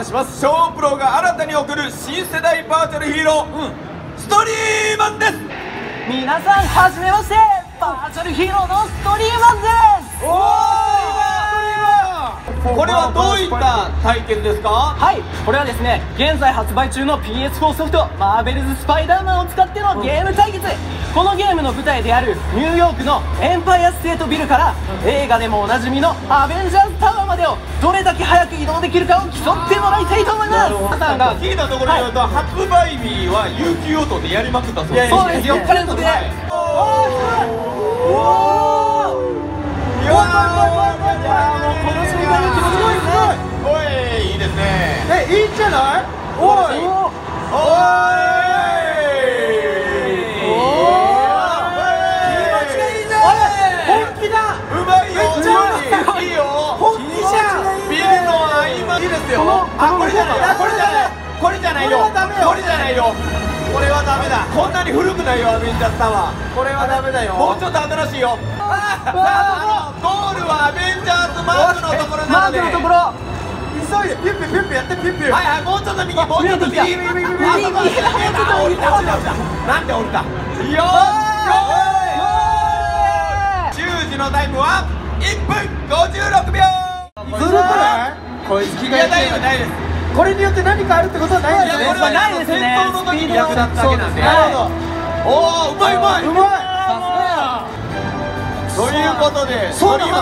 します。超プロが新たに送る新世代バーチャルヒーロー、ストリーマンです。 皆さんはじめまして、バーチャルヒーローのストリーマンです。 これはどういった対決ですか？ はい、これはですね、現在発売中の PS4 ソフトマーベルズ・スパイダーマンを使ってのゲーム対決。このゲームの舞台であるニューヨークのエンパイアステートビルから映画でもおなじみのアベンジャーズタワーまでをどれだけ早く移動できるかを競ってもらいたいと思います。 皆さんが聞いたところによると、発売日は有給応答でやりまくったそうです。 そうです、4日連続で。 いやー、もうこの瞬間の気持ちがいいですね。おい、いいですね。いいんじゃない？おい気持ちがいいね。本気だ。うまいよ。いいよ。本気じゃん。ビルの合間。いいですよ。これじゃないよ。これじゃないよ。これじゃないよ。これはダメだ。こんなに古くないよ、アベンジャーズタワー。これはダメだよ。もうちょっと新しいよ。ゴールはアベンジャーズマークのところなので、急いでピュッピュピュッピュやってピュッピュ。はいはい、もうちょっと右、もうちょっと右。降りた。なんで降りた？よー。10時のタイムは1分56秒。 ずるくない？こいつ気がいい。 大丈夫です。 これによって何かあるってことはないですね。 これはないですね。戦闘の時に役立つだけなんで。おお、うまい。ということで、 そうだ、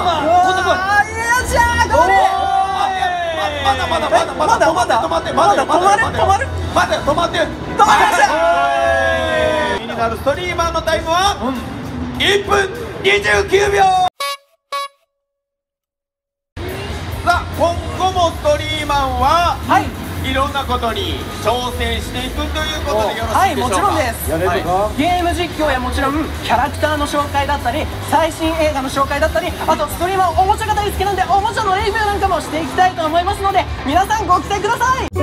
気になるストリーマーのタイムは1分29秒。さあ、今後もストリーマンはいろんなことに挑戦していくということでよろしいでしょうか？ はい、もちろんです。ゲーム実況やもちろんキャラクターの紹介だったり最新映画の紹介だったり、あとストリーマーおもちゃが大好きなんでおもちゃのレビューなんかもしていきたいと思いますので、皆さんご期待ください。